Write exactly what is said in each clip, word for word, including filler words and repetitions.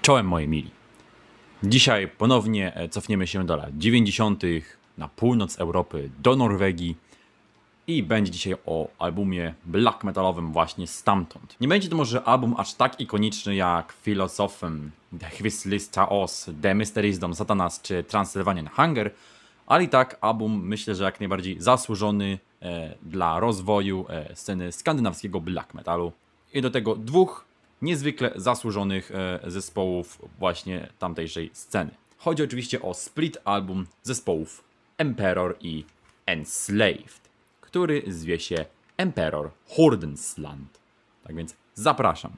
Czołem moi mili. Dzisiaj ponownie cofniemy się do lat dziewięćdziesiątych na północ Europy, do Norwegii i będzie dzisiaj o albumie black metalowym właśnie stamtąd. Nie będzie to może album aż tak ikoniczny jak Philosophem, The Hvistlis Taos, The Mysteries Dom Satanas czy Transylvanian Hunger, ale i tak album myślę, że jak najbardziej zasłużony e, dla rozwoju e, sceny skandynawskiego black metalu i do tego dwóch niezwykle zasłużonych e, zespołów właśnie tamtejszej sceny. Chodzi oczywiście o split album zespołów Emperor i Enslaved, który zwie się Emperor Hordensland. Tak więc zapraszam.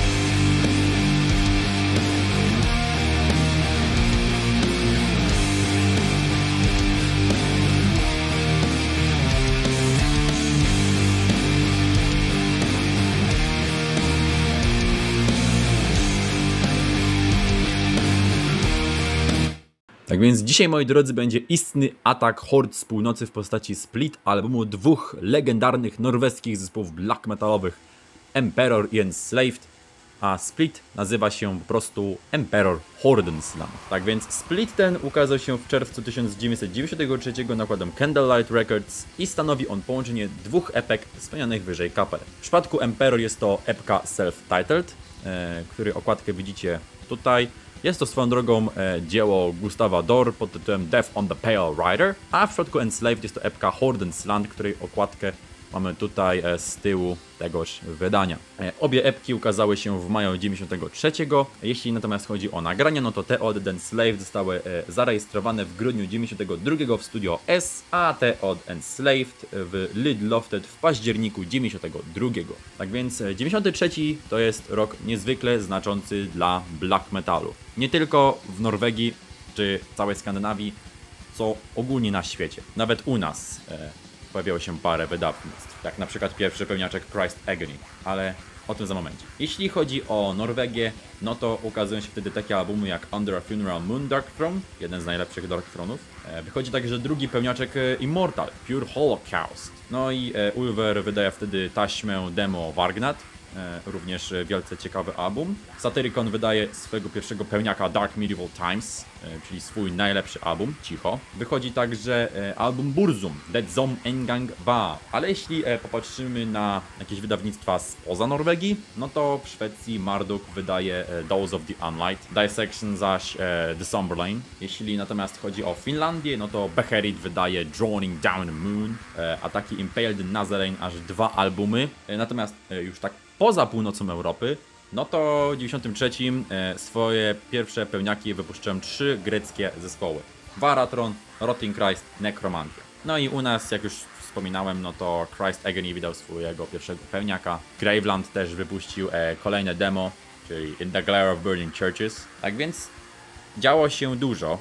Tak więc dzisiaj, moi drodzy, będzie istny atak hord z północy w postaci split albumu dwóch legendarnych norweskich zespołów black metalowych Emperor i Enslaved, a split nazywa się po prostu Emperor Hordensland. Tak więc split ten ukazał się w czerwcu tysiąc dziewięćset dziewięćdziesiątego trzeciego nakładem Candlelight Records i stanowi on połączenie dwóch epek wspomnianych wyżej kapel. W przypadku Emperor jest to epka self-titled, e, który okładkę widzicie tutaj. Jest to swoją drogą e, dzieło Gustawa Dor pod tytułem Death on the Pale Rider, a w przypadku Enslaved jest to epka Hordensland, której okładkę mamy tutaj e, z tyłu tegoż wydania. E, obie epki ukazały się w maju dziewięćdziesiątego trzeciego. Jeśli natomiast chodzi o nagrania, no to te od Enslaved zostały e, zarejestrowane w grudniu dziewięćdziesiątego drugiego w Studio S, a te od Enslaved w Lid Lofted w październiku dziewięćdziesiątego drugiego. Tak więc dziewięćdziesiąty trzeci to jest rok niezwykle znaczący dla black metalu. Nie tylko w Norwegii czy całej Skandynawii, co ogólnie na świecie. Nawet u nas e, pojawiało się parę wydawnictw, jak na przykład pierwszy pełniaczek Christ Agony, ale o tym za momencie. Jeśli chodzi o Norwegię, no to ukazują się wtedy takie albumy jak Under a Funeral Moon Dark Throne, jeden z najlepszych Dark Throne'ów. E, wychodzi także drugi pełniaczek e, Immortal, Pure Holocaust. No i e, Ulver wydaje wtedy taśmę demo Vargnat. E, również wielce ciekawy album. Satyricon wydaje swojego pierwszego pełniaka Dark Medieval Times, e, czyli swój najlepszy album, cicho. Wychodzi także e, album Burzum, Det Som Engang Va. Ale jeśli e, popatrzymy na jakieś wydawnictwa spoza Norwegii, no to w Szwecji Marduk wydaje e, Those of the Unlight, Dissection zaś e, The Somberlane. Jeśli natomiast chodzi o Finlandię, no to Beherit wydaje Drawing Down the Moon, e, a taki Impaled Nazarene aż dwa albumy. E, natomiast e, już tak poza północą Europy, no to w dziewięćdziesiątym trzecim e, swoje pierwsze pełniaki wypuszczałem trzy greckie zespoły. Varatron, Rotting Christ, Necromantia. No i u nas, jak już wspominałem, no to Christ Agony wydał swojego pierwszego pełniaka. Graveland też wypuścił e, kolejne demo, czyli In the Glare of Burning Churches. Tak więc działo się dużo,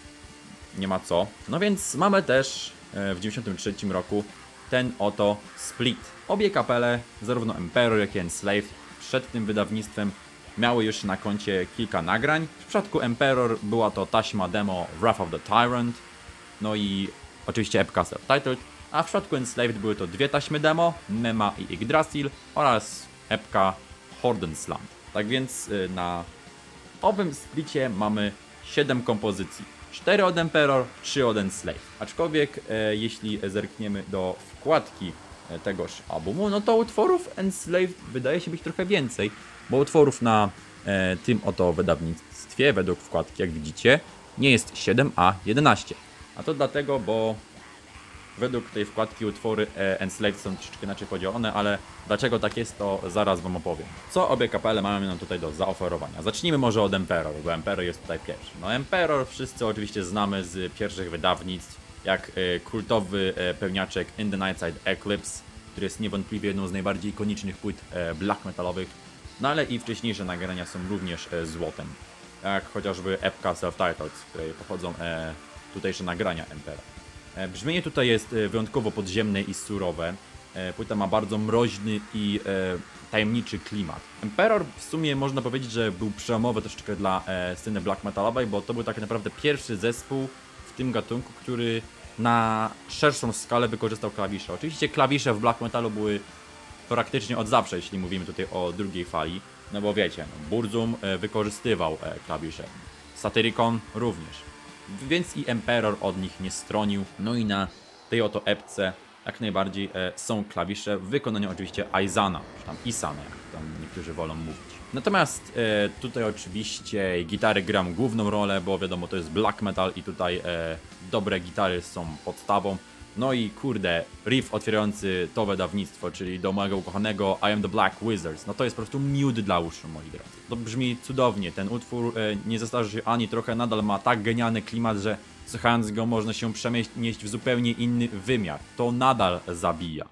nie ma co. No więc mamy też e, w dziewięćdziesiątym trzecim roku ten oto split. Obie kapele, zarówno Emperor jak i Enslaved, przed tym wydawnictwem miały już na koncie kilka nagrań. W przypadku Emperor była to taśma demo Wrath of the Tyrant, no i oczywiście epka self-titled, a w przypadku Enslaved były to dwie taśmy demo, Mema i Yggdrasil oraz epka Hordensland. Tak więc na owym splicie mamy siedem kompozycji. cztery od Emperor, trzy od Enslaved. Aczkolwiek e, jeśli zerkniemy do wkładki tegoż albumu, no to utworów Enslaved wydaje się być trochę więcej, bo utworów na e, tym oto wydawnictwie według wkładki, jak widzicie, nie jest siedem, a jedenaście. A to dlatego, bo według tej wkładki utwory e, Enslaved są troszeczkę inaczej podzielone, ale dlaczego tak jest, to zaraz wam opowiem. Co obie kapele mają nam tutaj do zaoferowania? Zacznijmy może od Emperor, bo Emperor jest tutaj pierwszy. No Emperor wszyscy oczywiście znamy z pierwszych wydawnictw, jak e, kultowy e, pełniaczek In the Nightside Eclipse, który jest niewątpliwie jedną z najbardziej ikonicznych płyt e, black metalowych, no ale i wcześniejsze nagrania są również e, złotem, jak chociażby epka Self-Titled, z której pochodzą e, tutejsze nagrania Emperor. E, brzmienie tutaj jest e, wyjątkowo podziemne i surowe, e, płyta ma bardzo mroźny i e, tajemniczy klimat. Emperor w sumie można powiedzieć, że był przełomowy troszeczkę dla e, sceny black metalowej, bo to był tak naprawdę pierwszy zespół w tym gatunku, który na szerszą skalę wykorzystał klawisze. Oczywiście klawisze w black metalu były praktycznie od zawsze, jeśli mówimy tutaj o drugiej fali. No bo wiecie, no, Burzum e, wykorzystywał e, klawisze, Satyricon również, więc i Emperor od nich nie stronił. No i na tej oto epce jak najbardziej e, są klawisze w wykonaniu oczywiście Aizana, czy tam Isana, jak tam niektórzy wolą mówić. Natomiast e, tutaj oczywiście gitary gram główną rolę, bo wiadomo, to jest black metal i tutaj e, dobre gitary są podstawą. No i kurde, riff otwierający to wydawnictwo, czyli do mojego ukochanego I Am The Black Wizards. No to jest po prostu miód dla uszu, moi drodzy. To brzmi cudownie, ten utwór e, nie zestarza się ani trochę, nadal ma tak genialny klimat, że słuchając go można się przemieścić w zupełnie inny wymiar. To nadal zabija.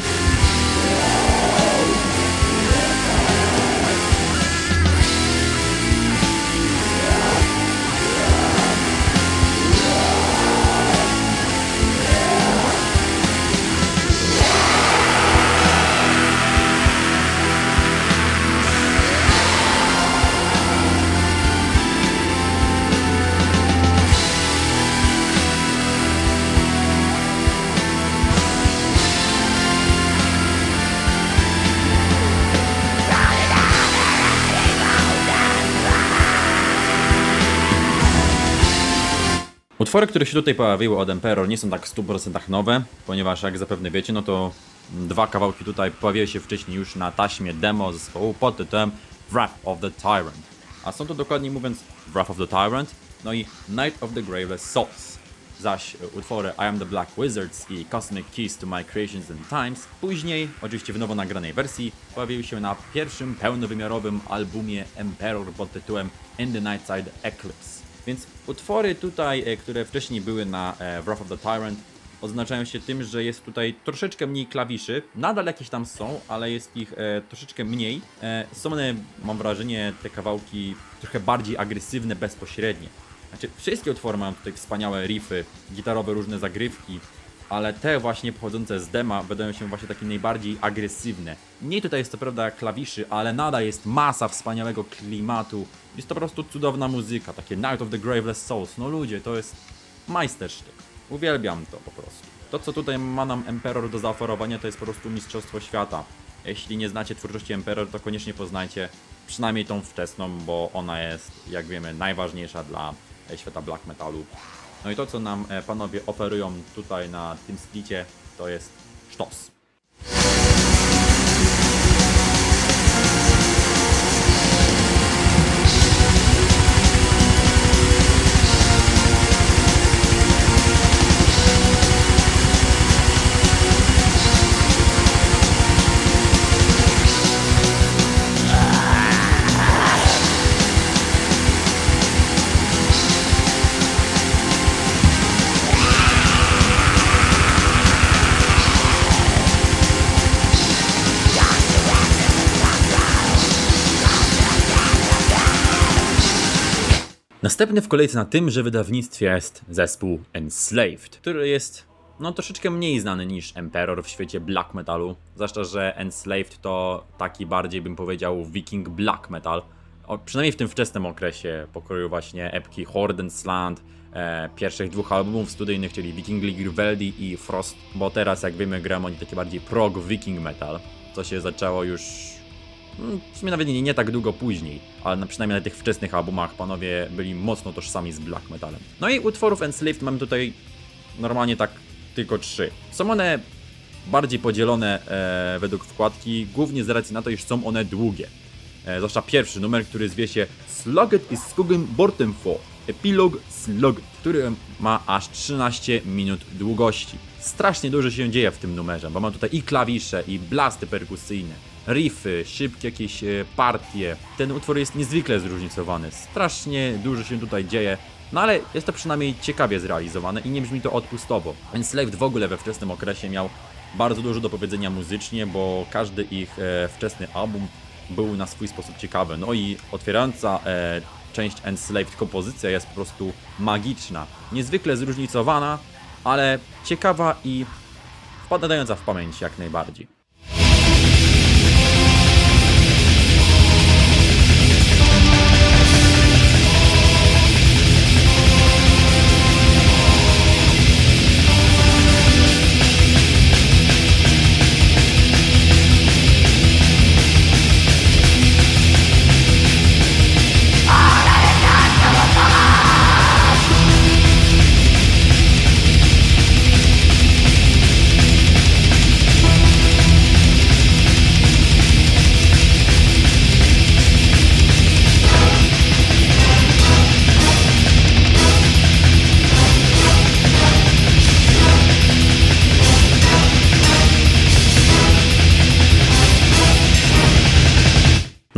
Utwory, które się tutaj pojawiły od Emperor, nie są tak w stu procentach nowe, ponieważ jak zapewne wiecie, no to dwa kawałki tutaj pojawiły się wcześniej już na taśmie demo zespołu pod tytułem Wrath of the Tyrant. A są to dokładniej mówiąc Wrath of the Tyrant, no i Night of the Graveless Souls. Zaś utwory I Am The Black Wizards i Cosmic Keys to My Creations and Times później, oczywiście w nowo nagranej wersji, pojawiły się na pierwszym pełnowymiarowym albumie Emperor pod tytułem In the Nightside Eclipse. Więc utwory tutaj, które wcześniej były na Wrath of the Tyrant, odznaczają się tym, że jest tutaj troszeczkę mniej klawiszy. Nadal jakieś tam są, ale jest ich e, troszeczkę mniej. E, są one, mam wrażenie, te kawałki trochę bardziej agresywne, bezpośrednie. Znaczy, wszystkie utwory mają tutaj wspaniałe riffy, gitarowe różne zagrywki, ale te właśnie pochodzące z dema wydają się właśnie takie najbardziej agresywne. Mniej tutaj jest to prawda klawiszy, ale nadal jest masa wspaniałego klimatu. Jest to po prostu cudowna muzyka, takie Night of the Graveless Souls. No ludzie, to jest majstersztyk. Uwielbiam to po prostu. To, co tutaj ma nam Emperor do zaoferowania, to jest po prostu mistrzostwo świata. Jeśli nie znacie twórczości Emperor, to koniecznie poznajcie przynajmniej tą wczesną, bo ona jest, jak wiemy, najważniejsza dla świata black metalu. No i to, co nam panowie oferują tutaj na tym splicie, to jest sztos. Następny w kolejce na tymże wydawnictwie jest zespół Enslaved, który jest no troszeczkę mniej znany niż Emperor w świecie black metalu. Zwłaszcza, że Enslaved to taki bardziej, bym powiedział, viking black metal. O, przynajmniej w tym wczesnym okresie pokroju właśnie epki Hordensland, e, pierwszych dwóch albumów studyjnych, czyli Viking Griveldi i Frost. Bo teraz, jak wiemy, grają oni taki bardziej prog viking metal, co się zaczęło już w sumie nawet nie, nie tak długo później, ale na, przynajmniej na tych wczesnych albumach panowie byli mocno tożsami z black metalem. No i utworów Enslaved mamy tutaj normalnie tak tylko trzy. Są one bardziej podzielone e, według wkładki, głównie z racji na to, iż są one długie. E, zwłaszcza pierwszy numer, który zwie się Slugget is Skuggen Bortenfo, Epilog Slugget, który ma aż trzynaście minut długości. Strasznie dużo się dzieje w tym numerze, bo ma tutaj i klawisze, i blasty perkusyjne, riffy, szybkie jakieś partie. Ten utwór jest niezwykle zróżnicowany, strasznie dużo się tutaj dzieje, no ale jest to przynajmniej ciekawie zrealizowane i nie brzmi to odpustowo. Enslaved w ogóle we wczesnym okresie miał bardzo dużo do powiedzenia muzycznie, bo każdy ich e, wczesny album był na swój sposób ciekawy. No i otwierająca e, część Enslaved kompozycja jest po prostu magiczna, niezwykle zróżnicowana, ale ciekawa i wpadająca w pamięć jak najbardziej.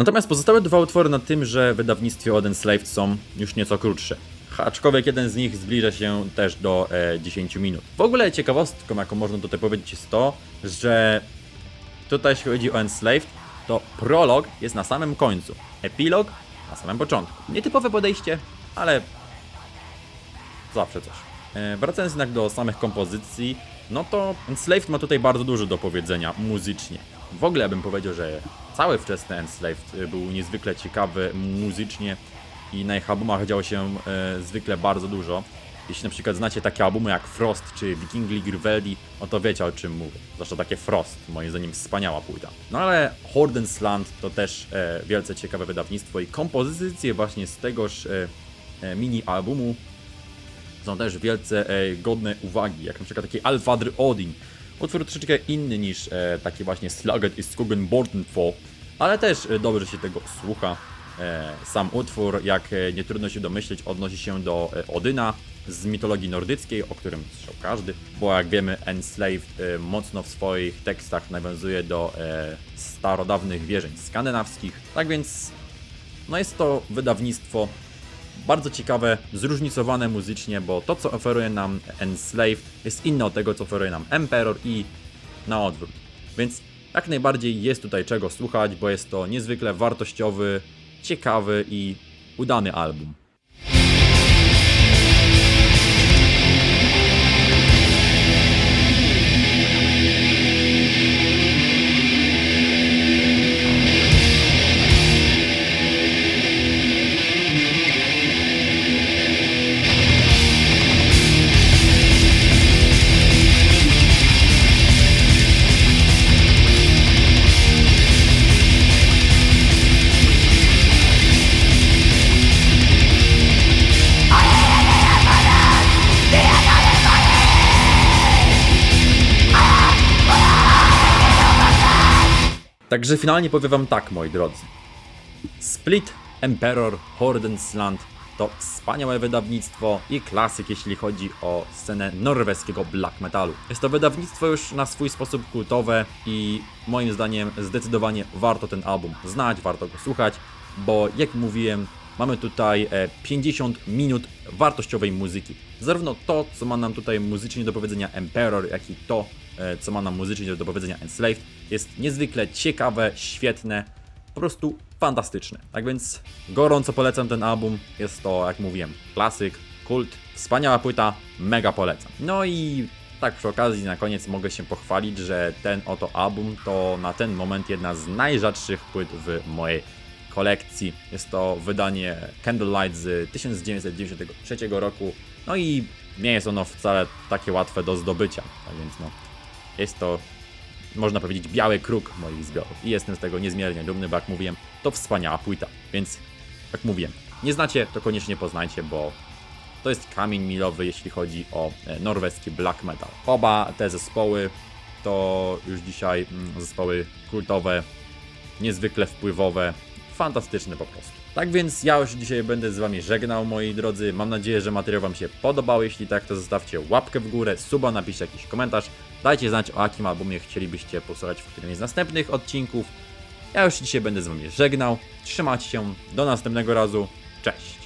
Natomiast pozostałe dwa utwory na tymże wydawnictwie od Enslaved są już nieco krótsze. Aczkolwiek jeden z nich zbliża się też do e, dziesięciu minut. W ogóle ciekawostką, jaką można tutaj powiedzieć, jest to, że tutaj jeśli chodzi o Enslaved, to prolog jest na samym końcu, epilog na samym początku. Nietypowe podejście, ale zawsze coś. E, wracając jednak do samych kompozycji, no to Enslaved ma tutaj bardzo dużo do powiedzenia muzycznie. W ogóle bym powiedział, że cały wczesny Enslaved był niezwykle ciekawy muzycznie i na ich albumach działo się e, zwykle bardzo dużo. Jeśli na przykład znacie takie albumy jak Frost czy Vikingli Griveldi, no to wiecie, o czym mówię. Zwłaszcza takie Frost, moim zdaniem wspaniała płyta. No ale Horden's Land to też e, wielce ciekawe wydawnictwo i kompozycje właśnie z tegoż e, e, mini albumu są też wielce e, godne uwagi, jak na przykład taki Alfadr Odin. Utwór troszeczkę inny niż e, taki właśnie Slugget i Skogen Bortenfall, ale też e, dobrze się tego słucha. E, sam utwór, jak e, nie trudno się domyśleć, odnosi się do e, Odyna z mitologii nordyckiej, o którym słyszał każdy, bo jak wiemy Enslaved e, mocno w swoich tekstach nawiązuje do e, starodawnych wierzeń skandynawskich. Tak więc no jest to wydawnictwo bardzo ciekawe, zróżnicowane muzycznie, bo to, co oferuje nam Enslaved, jest inne od tego, co oferuje nam Emperor i na odwrót. Więc jak najbardziej jest tutaj czego słuchać, bo jest to niezwykle wartościowy, ciekawy i udany album. Także finalnie powiem wam tak, moi drodzy. Split, Emperor, Horden's Land to wspaniałe wydawnictwo i klasyk, jeśli chodzi o scenę norweskiego black metalu. Jest to wydawnictwo już na swój sposób kultowe i moim zdaniem zdecydowanie warto ten album znać, warto go słuchać, bo jak mówiłem, mamy tutaj pięćdziesiąt minut wartościowej muzyki. Zarówno to, co ma nam tutaj muzycznie do powiedzenia Emperor, jak i to, co ma nam muzycznie do powiedzenia Enslaved, jest niezwykle ciekawe, świetne, po prostu fantastyczne. Tak więc gorąco polecam ten album. Jest to, jak mówiłem, klasyk, kult, wspaniała płyta, mega polecam. No i tak przy okazji na koniec mogę się pochwalić, że ten oto album to na ten moment jedna z najrzadszych płyt w mojej kolekcji. Jest to wydanie Candlelight z tysiąc dziewięćset dziewięćdziesiątego trzeciego roku. No i nie jest ono wcale takie łatwe do zdobycia. Tak więc no, jest to, można powiedzieć, biały kruk moich zbiorów. I jestem z tego niezmiernie dumny, bo jak mówiłem, to wspaniała płyta. Więc, jak mówiłem, nie znacie, to koniecznie poznajcie, bo to jest kamień milowy, jeśli chodzi o norweski black metal. Oba te zespoły to już dzisiaj zespoły kultowe, niezwykle wpływowe, fantastyczne po prostu. Tak więc ja już dzisiaj będę z wami żegnał, moi drodzy. Mam nadzieję, że materiał wam się podobał. Jeśli tak, to zostawcie łapkę w górę, suba, napiszcie jakiś komentarz. Dajcie znać, o jakim albumie chcielibyście posłuchać w którymś z następnych odcinków. Ja już dzisiaj będę z wami żegnał. Trzymajcie się, do następnego razu. Cześć!